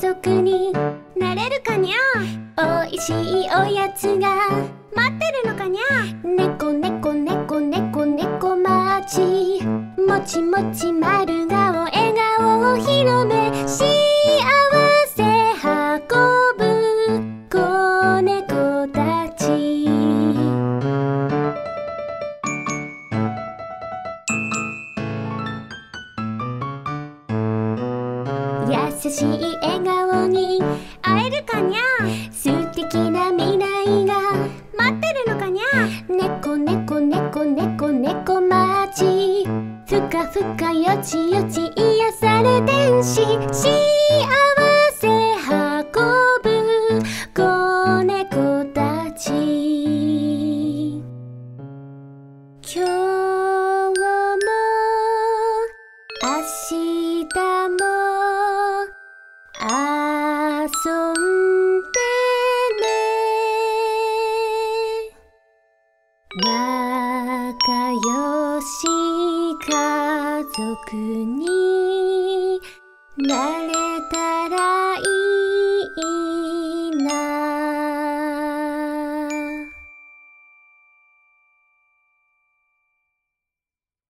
族になれるかにゃ。おいしいおやつが待ってるのかにゃ。猫猫猫猫猫マーチ、もちもち丸顔笑顔を広め、幸せ運ぶ子猫たち。優しい笑顔に会えるかにゃ。素敵な未来が待ってるのかにゃ。猫猫猫猫猫マーチ、ふかふかよちよち癒され天使、幸せ運ぶ子猫たち。今日も明日も遊んでね。仲良し家族になれ